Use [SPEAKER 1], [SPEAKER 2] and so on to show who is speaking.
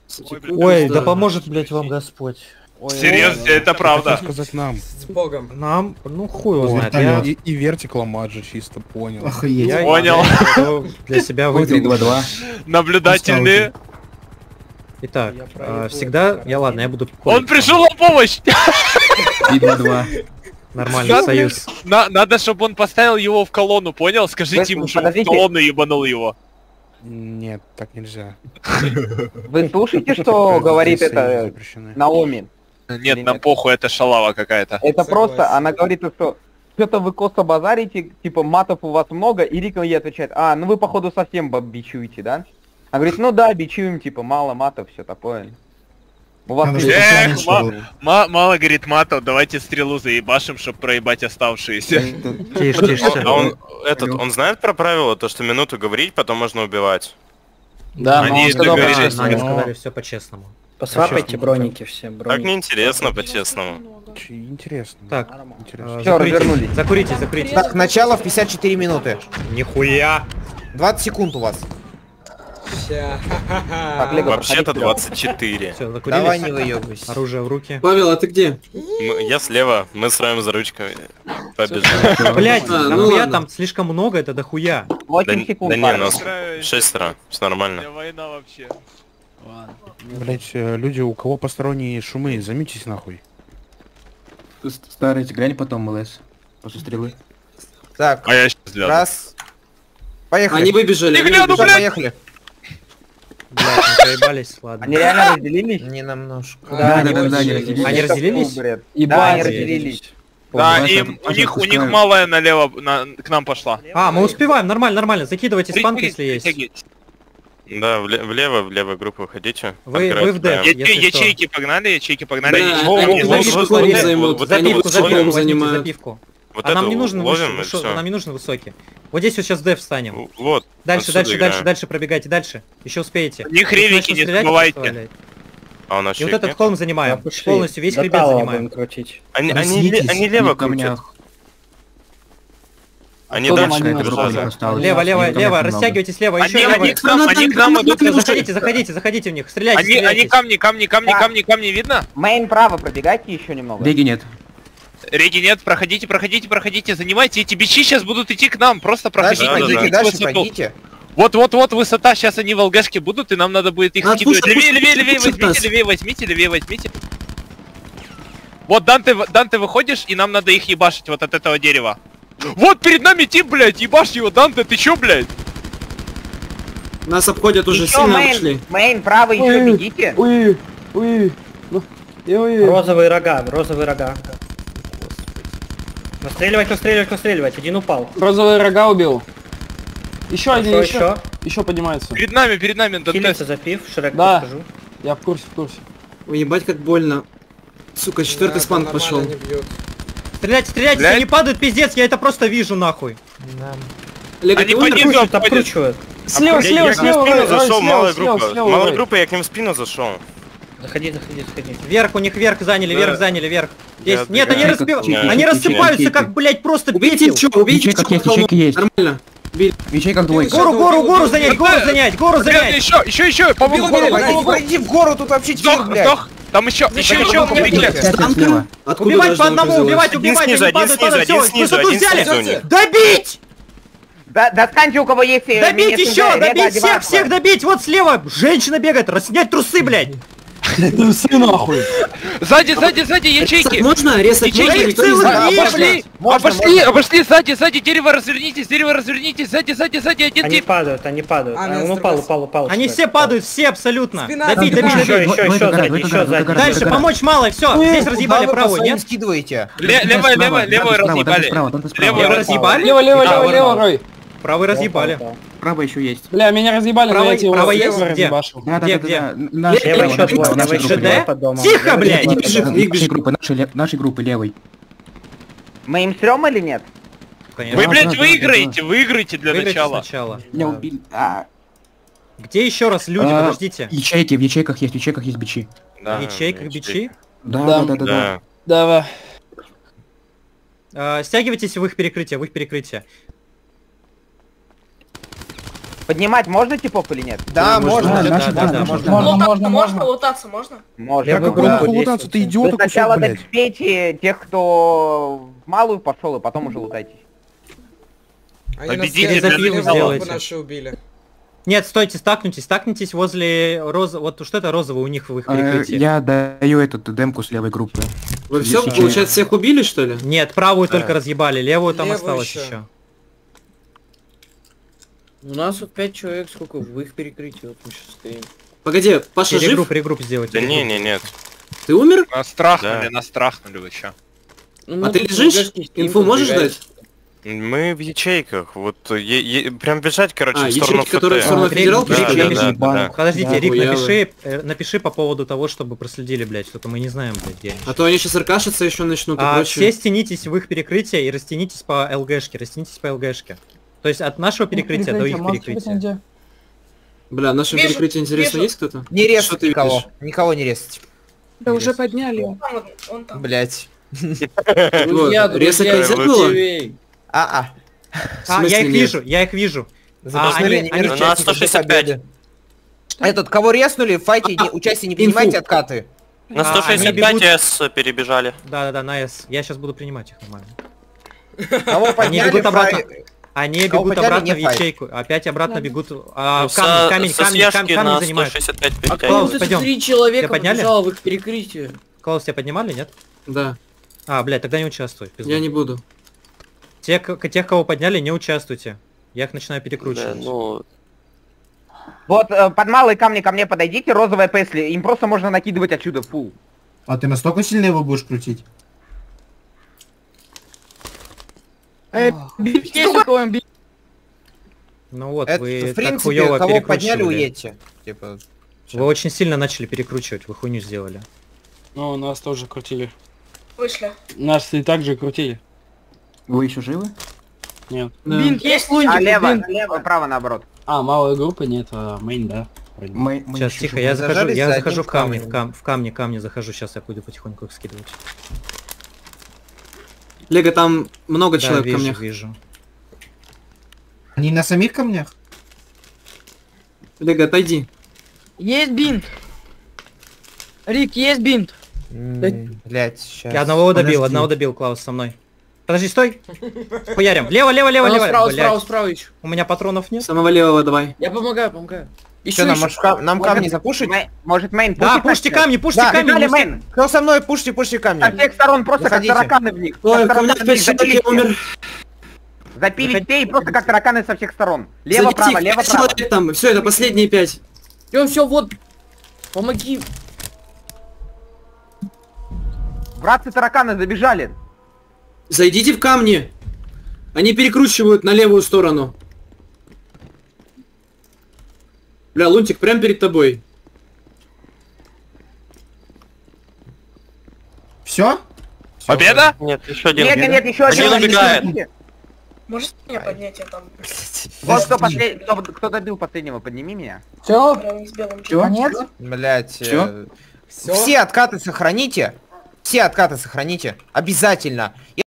[SPEAKER 1] Ой, да поможет, блять, вам Господь. Ой,
[SPEAKER 2] Серьезно, это правда.
[SPEAKER 3] Сказать нам.
[SPEAKER 4] С Богом.
[SPEAKER 1] нам, ну хуй его знает. Я,
[SPEAKER 3] И вертикал маджа чисто понял.
[SPEAKER 5] Охуеть.
[SPEAKER 2] Понял.
[SPEAKER 1] я для себя выбил.
[SPEAKER 5] 3-2-2.
[SPEAKER 2] Наблюдательные.
[SPEAKER 1] Итак, всегда, ладно, я буду...
[SPEAKER 2] Он пришел на помощь!
[SPEAKER 5] 3-2-2.
[SPEAKER 1] Нормальный союз.
[SPEAKER 2] Надо, чтобы он поставил его в колонну, понял? Скажите ему, чтобы в колонну ебанул его.
[SPEAKER 3] Нет, так нельзя.
[SPEAKER 6] Вы слушаете, что говорит это
[SPEAKER 3] Запрещены.
[SPEAKER 6] Наоми?
[SPEAKER 2] Нет, нам похуй, это шалава какая-то.
[SPEAKER 6] Это
[SPEAKER 4] Согласен.
[SPEAKER 6] просто, она говорит, что что-то вы косо базарите, типа матов у вас много, и Рика ей отвечает, ну вы походу совсем бичуете, да? Она говорит, ну да, бичуем, типа мало матов, все такое. У вас
[SPEAKER 5] Надо
[SPEAKER 6] есть-
[SPEAKER 2] Эх, мало, говорит, матов, давайте стрелу заебашим, чтобы проебать оставшиеся.
[SPEAKER 1] Тише, тише.
[SPEAKER 7] А он знает про правило, то что минуту говорить, потом можно убивать?
[SPEAKER 8] Да,
[SPEAKER 2] Они
[SPEAKER 8] но он сказал
[SPEAKER 2] договорились.
[SPEAKER 8] по-честному.
[SPEAKER 1] Они сказали все по-честному.
[SPEAKER 8] Посвапайте броники все,
[SPEAKER 7] Так
[SPEAKER 8] броники.
[SPEAKER 7] неинтересно, по-честному.
[SPEAKER 3] Интересно.
[SPEAKER 1] Так,
[SPEAKER 3] Интересно.
[SPEAKER 6] Всё, развернулись.
[SPEAKER 1] закурите.
[SPEAKER 9] Так, начало в 54 минуты.
[SPEAKER 1] Нихуя.
[SPEAKER 9] 20 секунд у вас.
[SPEAKER 6] Так, Лего,
[SPEAKER 7] Вообще-то
[SPEAKER 6] проходи
[SPEAKER 7] 24.
[SPEAKER 1] Все,
[SPEAKER 9] Давай
[SPEAKER 1] закурились.
[SPEAKER 9] не выебывайся.
[SPEAKER 1] Оружие в руки.
[SPEAKER 4] Павел, а ты где?
[SPEAKER 7] Я слева, мы с вами за ручками. Побежали.
[SPEAKER 1] Блять,
[SPEAKER 4] ну
[SPEAKER 1] нахуя
[SPEAKER 4] ладно.
[SPEAKER 1] там слишком много, это дохуя.
[SPEAKER 7] Да
[SPEAKER 6] 8 секунд.
[SPEAKER 7] да не,
[SPEAKER 6] парень.
[SPEAKER 7] нас 6 все нормально.
[SPEAKER 2] Война вообще.
[SPEAKER 3] Блять, люди, у кого посторонние шумы, займитесь нахуй.
[SPEAKER 5] Старый, глянь потом, МЛС. После стрелы.
[SPEAKER 9] Так,
[SPEAKER 2] А я сейчас гляну.
[SPEAKER 9] раз. Поехали.
[SPEAKER 4] Они выбежали.
[SPEAKER 2] Не
[SPEAKER 4] они
[SPEAKER 2] гляну,
[SPEAKER 4] выбежали.
[SPEAKER 9] Всё, поехали.
[SPEAKER 1] Блять, не проебались, ладно.
[SPEAKER 6] Они реально разделились?
[SPEAKER 9] Не намножко.
[SPEAKER 8] Да, они
[SPEAKER 5] да,
[SPEAKER 8] очень
[SPEAKER 5] не
[SPEAKER 8] разделились.
[SPEAKER 1] Они разделились?
[SPEAKER 6] Бред.
[SPEAKER 8] Ебать,
[SPEAKER 6] Да, они
[SPEAKER 8] разделились.
[SPEAKER 6] разделились.
[SPEAKER 2] Да,
[SPEAKER 5] Давай,
[SPEAKER 2] им,
[SPEAKER 5] это
[SPEAKER 2] у них
[SPEAKER 5] отпускаю.
[SPEAKER 2] малая налево к нам пошла.
[SPEAKER 1] Мы успеваем, нормально. Закидывайте спанк, если есть.
[SPEAKER 7] Да, в левую группу выходите.
[SPEAKER 1] Вы
[SPEAKER 7] Открывайте
[SPEAKER 1] в дэв.
[SPEAKER 7] прям.
[SPEAKER 1] Если что.
[SPEAKER 2] Ячейки погнали.
[SPEAKER 4] Да,
[SPEAKER 7] Во,
[SPEAKER 4] они
[SPEAKER 7] во,
[SPEAKER 4] запивку
[SPEAKER 7] во,
[SPEAKER 4] флором
[SPEAKER 7] во,
[SPEAKER 4] займут.
[SPEAKER 7] вот
[SPEAKER 4] Они
[SPEAKER 1] Запивку,
[SPEAKER 4] вот флором
[SPEAKER 1] возьмите,
[SPEAKER 4] занимают.
[SPEAKER 1] запивку.
[SPEAKER 7] Вот
[SPEAKER 1] А нам
[SPEAKER 7] эту
[SPEAKER 1] не нужен
[SPEAKER 7] ловим и всё.
[SPEAKER 1] нам не нужен высокий. Вот здесь вот сейчас деф встанем.
[SPEAKER 7] Вот.
[SPEAKER 1] Дальше,
[SPEAKER 7] отсюда играем.
[SPEAKER 1] дальше пробегайте, дальше. Еще успеете.
[SPEAKER 2] У них
[SPEAKER 1] Если
[SPEAKER 2] ревики
[SPEAKER 1] начнут
[SPEAKER 2] не
[SPEAKER 1] стрелять,
[SPEAKER 2] забывайте.
[SPEAKER 1] оставляйте.
[SPEAKER 7] А у нас
[SPEAKER 1] И вот
[SPEAKER 7] щек
[SPEAKER 1] этот
[SPEAKER 7] нет?
[SPEAKER 1] холм
[SPEAKER 8] Да,
[SPEAKER 1] занимаем.
[SPEAKER 8] пошли.
[SPEAKER 1] Полностью весь
[SPEAKER 8] До
[SPEAKER 1] хребет
[SPEAKER 8] талого
[SPEAKER 1] занимаем.
[SPEAKER 8] будем крутить.
[SPEAKER 7] Они
[SPEAKER 5] Рассидитесь
[SPEAKER 7] лево
[SPEAKER 5] в камнях.
[SPEAKER 7] крутят. Они
[SPEAKER 8] Кто
[SPEAKER 7] дальше
[SPEAKER 8] там
[SPEAKER 7] не
[SPEAKER 8] один
[SPEAKER 7] держали.
[SPEAKER 8] остался?
[SPEAKER 5] осталось.
[SPEAKER 1] Лево,
[SPEAKER 5] Никого
[SPEAKER 1] лево,
[SPEAKER 5] нет
[SPEAKER 1] растягивайтесь лево, еще
[SPEAKER 2] Они
[SPEAKER 1] лево.
[SPEAKER 2] к нам идут.
[SPEAKER 1] Всё, заходите в них, стреляйте,
[SPEAKER 2] Они
[SPEAKER 1] стреляйте.
[SPEAKER 2] камни, видно?
[SPEAKER 6] Мейн право, пробегайте еще немного.
[SPEAKER 5] Реги нет.
[SPEAKER 2] Реги нет, проходите, занимайте эти бичи сейчас будут идти к нам, просто
[SPEAKER 9] Дальше
[SPEAKER 2] проходите.
[SPEAKER 9] пройдите,
[SPEAKER 2] займите
[SPEAKER 9] дальше
[SPEAKER 2] высоту.
[SPEAKER 9] пройдите.
[SPEAKER 2] Вот высота, сейчас они в ЛГшке будут, и нам надо будет их
[SPEAKER 4] Отпусти,
[SPEAKER 2] скидывать. Левее,
[SPEAKER 4] отпусти нас.
[SPEAKER 2] возьмите. Вот, Данте, выходишь, и нам надо их ебашить вот от этого дерева. Вот перед нами тип, блядь, ебашь его, Данте, ты чё, блядь?
[SPEAKER 4] Нас обходят уже,
[SPEAKER 6] Еще
[SPEAKER 4] сильно обошли.
[SPEAKER 6] мейн право еще бегите.
[SPEAKER 8] Розовые рога. Настреливать, один упал.
[SPEAKER 10] Розовые рога убил. Еще один,
[SPEAKER 8] Еще.
[SPEAKER 10] еще поднимается.
[SPEAKER 2] Перед нами, Данте.
[SPEAKER 8] Хилится запив, Шрек
[SPEAKER 10] Да.
[SPEAKER 8] подскажу.
[SPEAKER 10] Я в курсе.
[SPEAKER 4] Ой, ебать как больно. Сука, четвертый спанк пошел.
[SPEAKER 1] Стреляйте,
[SPEAKER 2] Блядь.
[SPEAKER 1] все не падают, пиздец, я это просто вижу, нахуй.
[SPEAKER 4] Лего,
[SPEAKER 2] Они
[SPEAKER 4] ты умер?
[SPEAKER 2] поднизу обходят.
[SPEAKER 8] Обкручивают.
[SPEAKER 10] Слева,
[SPEAKER 7] Я к ним в спину зашел, малая группа. Малая
[SPEAKER 10] Рой.
[SPEAKER 7] группа, я к ним в спину зашел.
[SPEAKER 8] Заходи.
[SPEAKER 1] Вверх, у них верх заняли,
[SPEAKER 7] Да.
[SPEAKER 1] вверх. Здесь.
[SPEAKER 7] Я
[SPEAKER 1] Нет, они
[SPEAKER 7] отбегаю.
[SPEAKER 1] Они
[SPEAKER 5] Чики,
[SPEAKER 1] рассыпаются,
[SPEAKER 5] чики.
[SPEAKER 1] как, блядь, просто
[SPEAKER 4] Убейте
[SPEAKER 1] пепел.
[SPEAKER 4] чё, убейте
[SPEAKER 5] Ячейка
[SPEAKER 4] чё,
[SPEAKER 5] есть, ячейка есть.
[SPEAKER 4] Нормально. Били.
[SPEAKER 5] В ячейках двойка.
[SPEAKER 1] Гору занять, гору занять.
[SPEAKER 2] Еще, помогу.
[SPEAKER 9] Пойди в гору, тут вообще тихо, блядь.
[SPEAKER 2] Сдох. Там еще впереди.
[SPEAKER 4] Танка? Откуда
[SPEAKER 1] Убивать
[SPEAKER 4] должен
[SPEAKER 1] по одному,
[SPEAKER 4] он
[SPEAKER 1] убивать,
[SPEAKER 7] Один снизу,
[SPEAKER 1] они
[SPEAKER 7] один
[SPEAKER 1] падают,
[SPEAKER 7] снизу,
[SPEAKER 1] все,
[SPEAKER 7] один снизу,
[SPEAKER 1] высоту
[SPEAKER 7] один
[SPEAKER 1] взяли.
[SPEAKER 7] снизу у них.
[SPEAKER 1] Добить!
[SPEAKER 6] Достаньте, у кого есть...
[SPEAKER 1] Добить
[SPEAKER 6] минет
[SPEAKER 1] еще,
[SPEAKER 6] СНГ,
[SPEAKER 1] добить
[SPEAKER 6] Рега,
[SPEAKER 1] всех добить. Вот слева женщина бегает, снять трусы, блядь.
[SPEAKER 10] Трусы нахуй.
[SPEAKER 2] Сзади, ячейки.
[SPEAKER 4] Можно резать?
[SPEAKER 2] Ячейки
[SPEAKER 4] Можно?
[SPEAKER 2] целых
[SPEAKER 4] Никто не
[SPEAKER 2] две,
[SPEAKER 4] знает.
[SPEAKER 2] блядь. Обошли, сзади, дерево развернитесь, сзади, один
[SPEAKER 8] Они
[SPEAKER 2] тип.
[SPEAKER 8] падают. Он упал.
[SPEAKER 1] Они
[SPEAKER 8] Шрек.
[SPEAKER 1] все падают, все абсолютно.
[SPEAKER 4] Спина,
[SPEAKER 1] Добить.
[SPEAKER 8] Еще сзади.
[SPEAKER 1] Дальше, помочь мало, все, здесь разъебали правую, нет?
[SPEAKER 9] Скидываете.
[SPEAKER 2] Левую разъебали. Левую
[SPEAKER 1] Левую разъебали?
[SPEAKER 10] Лево, Рой.
[SPEAKER 1] Правый разъебали.
[SPEAKER 5] Право еще есть.
[SPEAKER 10] Бля, меня разъебали, но я тебе
[SPEAKER 1] Право есть?
[SPEAKER 10] его
[SPEAKER 1] Где?
[SPEAKER 10] разъебашил.
[SPEAKER 5] Да.
[SPEAKER 8] Лево еще двое.
[SPEAKER 5] Нашей
[SPEAKER 8] Лево
[SPEAKER 5] группы.
[SPEAKER 8] двое под домом.
[SPEAKER 1] Тихо, блядь!
[SPEAKER 8] Лево двое под домом.
[SPEAKER 5] Нашей группы, нашей группы левой.
[SPEAKER 6] Мы им стрём или нет?
[SPEAKER 2] Вы, блядь, выиграете для
[SPEAKER 1] Выиграйте
[SPEAKER 2] начала.
[SPEAKER 1] сначала.
[SPEAKER 5] Меня убили.
[SPEAKER 1] Где еще раз люди, подождите?
[SPEAKER 5] Ячейки, в ячейках есть бичи.
[SPEAKER 2] Да,
[SPEAKER 1] Ячейка, бичи?
[SPEAKER 5] Да.
[SPEAKER 2] Да.
[SPEAKER 10] Давай.
[SPEAKER 1] Стягивайтесь в их перекрытие,
[SPEAKER 6] Поднимать можно типов или нет?
[SPEAKER 9] Да, можно.
[SPEAKER 1] Да.
[SPEAKER 11] Можно лутаться, можно?
[SPEAKER 6] Можно.
[SPEAKER 1] Я
[SPEAKER 3] Какой
[SPEAKER 1] Да,
[SPEAKER 3] нахуй лутаться, ты
[SPEAKER 6] Вы
[SPEAKER 3] идиот,
[SPEAKER 6] сначала
[SPEAKER 3] кусок, блядь.
[SPEAKER 6] доспейте тех, кто в малую пошел, и потом уже лутайтесь.
[SPEAKER 9] Они нас
[SPEAKER 2] Победитель
[SPEAKER 9] всех
[SPEAKER 1] для
[SPEAKER 9] сделали,
[SPEAKER 1] сделайте.
[SPEAKER 9] наши убили.
[SPEAKER 1] Нет, стойте, стакнитесь возле вот что это розовое у них в их перекрытии.
[SPEAKER 5] Я даю эту демку с левой группы.
[SPEAKER 4] Вы все,
[SPEAKER 5] Если
[SPEAKER 4] получается, всех убили, что ли?
[SPEAKER 1] Нет, правую только разъебали, левую там
[SPEAKER 9] Левую
[SPEAKER 1] осталось
[SPEAKER 9] еще.
[SPEAKER 1] еще.
[SPEAKER 8] У нас вот 5 человек, сколько в их перекрытии, вот мы сейчас стоим.
[SPEAKER 4] Погоди, Паша жив?
[SPEAKER 1] Регрупп сделать.
[SPEAKER 7] Да не, нет.
[SPEAKER 4] Ты умер?
[SPEAKER 2] Нас трахнули вы чё?
[SPEAKER 8] Ну,
[SPEAKER 4] А ты лежишь? Инфу можешь дать?
[SPEAKER 7] Мы в ячейках, вот прям бежать, короче, в сторону
[SPEAKER 4] ячейки, которые в сторону
[SPEAKER 7] ФТ.
[SPEAKER 4] федералки,
[SPEAKER 1] Рик,
[SPEAKER 4] что ли?
[SPEAKER 7] Да.
[SPEAKER 1] Подождите, Рик,
[SPEAKER 4] Охуенно.
[SPEAKER 1] напиши по поводу того, чтобы проследили, блядь, что-то мы не знаем, блядь, где они.
[SPEAKER 4] А то они сейчас ркашиться еще начнут и прочее.
[SPEAKER 1] Все стянитесь в их перекрытие и растянитесь по ЛГшке, То есть от нашего перекрытия до их перекрытия.
[SPEAKER 4] Бля, в нашем
[SPEAKER 11] Вижу,
[SPEAKER 4] перекрытии, интересно,
[SPEAKER 11] вижу.
[SPEAKER 4] есть кто-то?
[SPEAKER 9] Не
[SPEAKER 4] Что
[SPEAKER 9] резать
[SPEAKER 4] ты
[SPEAKER 9] никого.
[SPEAKER 4] видишь?
[SPEAKER 9] Никого не резать.
[SPEAKER 11] Да уже подняли. Он там.
[SPEAKER 9] Блять.
[SPEAKER 4] Вот, резать нельзя было?
[SPEAKER 9] А-а.
[SPEAKER 4] В смысле
[SPEAKER 1] Я
[SPEAKER 4] нет?
[SPEAKER 1] их вижу.
[SPEAKER 9] Запаснули
[SPEAKER 1] они-
[SPEAKER 9] не
[SPEAKER 7] У нас 165.
[SPEAKER 9] Этот, кого резнули, в файте участие не принимайте, откаты.
[SPEAKER 7] На
[SPEAKER 1] они
[SPEAKER 7] 165
[SPEAKER 1] бегут.
[SPEAKER 7] С перебежали.
[SPEAKER 1] Да, на С. Я сейчас буду принимать их нормально.
[SPEAKER 9] Кого
[SPEAKER 1] Они
[SPEAKER 9] подняли,
[SPEAKER 1] бегут обратно.
[SPEAKER 9] фай-
[SPEAKER 1] Они
[SPEAKER 9] Кого
[SPEAKER 1] бегут
[SPEAKER 9] подняли,
[SPEAKER 1] обратно в
[SPEAKER 9] не файт.
[SPEAKER 1] ячейку. Опять обратно бегут.
[SPEAKER 7] Со
[SPEAKER 1] Камень
[SPEAKER 7] съежки на
[SPEAKER 1] занимают.
[SPEAKER 7] 165
[SPEAKER 8] А
[SPEAKER 1] Клаус,
[SPEAKER 8] вот
[SPEAKER 1] пойдем.
[SPEAKER 8] эти 3 человека
[SPEAKER 1] Тебя подняли?
[SPEAKER 8] побежало в их перекрытие.
[SPEAKER 1] Клаус, тебя поднимали, нет?
[SPEAKER 4] Да,
[SPEAKER 1] Блядь, тогда не участвуй. пизду.
[SPEAKER 4] я не буду.
[SPEAKER 1] Тех, кого подняли, не участвуйте. Я их начинаю
[SPEAKER 7] Да,
[SPEAKER 1] перекручивать.
[SPEAKER 7] ну,
[SPEAKER 6] Вот под малые камни ко мне подойдите, розовая Песли, им просто можно накидывать отсюда фул.
[SPEAKER 12] А ты настолько сильно его будешь крутить?
[SPEAKER 1] Ну вот,
[SPEAKER 9] Это,
[SPEAKER 1] вы
[SPEAKER 9] в
[SPEAKER 1] так
[SPEAKER 9] принципе,
[SPEAKER 1] хуёво
[SPEAKER 9] кого подняли,
[SPEAKER 1] перекручивали.
[SPEAKER 9] уедьте. Типа,
[SPEAKER 1] Вы очень сильно начали перекручивать, вы хуйню сделали.
[SPEAKER 10] Ну, нас тоже крутили.
[SPEAKER 11] Вышли.
[SPEAKER 10] Нас и так же крутили.
[SPEAKER 5] Вы еще живы?
[SPEAKER 10] Нет.
[SPEAKER 11] Бинт есть лунтик?
[SPEAKER 6] Лево, право наоборот.
[SPEAKER 10] Малая группа нет, мейн, да. вроде.
[SPEAKER 5] Мы
[SPEAKER 1] Сейчас,
[SPEAKER 5] еще
[SPEAKER 1] тихо,
[SPEAKER 5] живы.
[SPEAKER 1] я
[SPEAKER 9] Зажались за
[SPEAKER 1] захожу
[SPEAKER 9] одним
[SPEAKER 1] в камни,
[SPEAKER 9] камнем.
[SPEAKER 1] в камни захожу, сейчас я буду потихоньку их скидывать.
[SPEAKER 4] Лего, там много
[SPEAKER 1] Да,
[SPEAKER 4] человек в
[SPEAKER 1] вижу,
[SPEAKER 4] камнях.
[SPEAKER 1] вижу.
[SPEAKER 12] Они на самих камнях?
[SPEAKER 4] Лего, отойди.
[SPEAKER 11] Есть бинт. Рик, есть бинт.
[SPEAKER 9] блять, сейчас.
[SPEAKER 1] Я одного
[SPEAKER 12] Подожди.
[SPEAKER 1] добил, Клаус, со мной. Подожди, стой! Хуярим. Лево,
[SPEAKER 8] Справа,
[SPEAKER 1] блядь.
[SPEAKER 8] справа еще.
[SPEAKER 1] У меня патронов нет.
[SPEAKER 4] Самого левого давай.
[SPEAKER 8] Я помогаю.
[SPEAKER 9] Что, нам камни запушить?
[SPEAKER 6] Может мейн
[SPEAKER 1] Да, пушьте камни,
[SPEAKER 6] Бежали
[SPEAKER 1] не
[SPEAKER 6] мейн.
[SPEAKER 9] Кто со мной? Пушьте камни.
[SPEAKER 6] Со всех сторон просто
[SPEAKER 9] Заходите.
[SPEAKER 6] как тараканы в них.
[SPEAKER 4] Ой,
[SPEAKER 6] Как
[SPEAKER 4] в камнях
[SPEAKER 6] тараканы в
[SPEAKER 4] 5
[SPEAKER 6] них.
[SPEAKER 4] человек, я умер.
[SPEAKER 6] Запилить те и просто как тараканы со всех сторон. Лево,
[SPEAKER 4] Сзади
[SPEAKER 6] право,
[SPEAKER 4] их
[SPEAKER 6] лево,
[SPEAKER 4] 5
[SPEAKER 6] право.
[SPEAKER 4] человек там. Все, это последние 5.
[SPEAKER 8] Все, вот. Помоги.
[SPEAKER 6] Братцы тараканы забежали.
[SPEAKER 4] Зайдите в камни. Они перекручивают на левую сторону. Бля, Лунтик прям перед тобой.
[SPEAKER 12] Все?
[SPEAKER 2] Победа?
[SPEAKER 7] нет, еще один.
[SPEAKER 6] Нет, еще один.
[SPEAKER 7] убегает.
[SPEAKER 11] Можешь меня поднять, я там
[SPEAKER 6] Вот кто добил последнего, подними меня.
[SPEAKER 10] Все?
[SPEAKER 11] прям с белым
[SPEAKER 10] Конец?
[SPEAKER 9] Блять.
[SPEAKER 5] Чё?
[SPEAKER 9] Все откаты сохраните. Все откаты сохраните. Обязательно.